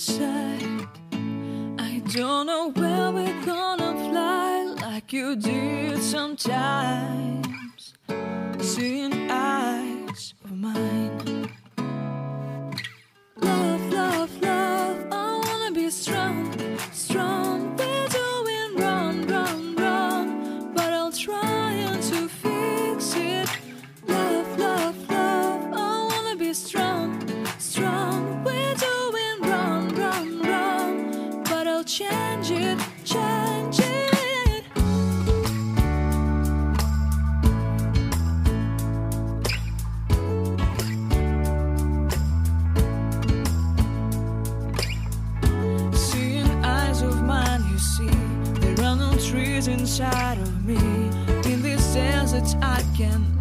side. I don't know where we're gonna fly like you did sometimes. Seeing eyes of mine. Love, love, love, I wanna be strong, strong. We're doing wrong, wrong, wrong, but I'll try to fix it. Love, love, love, I wanna be strong, strong. We're doing wrong, wrong, wrong, but I'll change it, change it. There are no trees inside of me. In this desert I can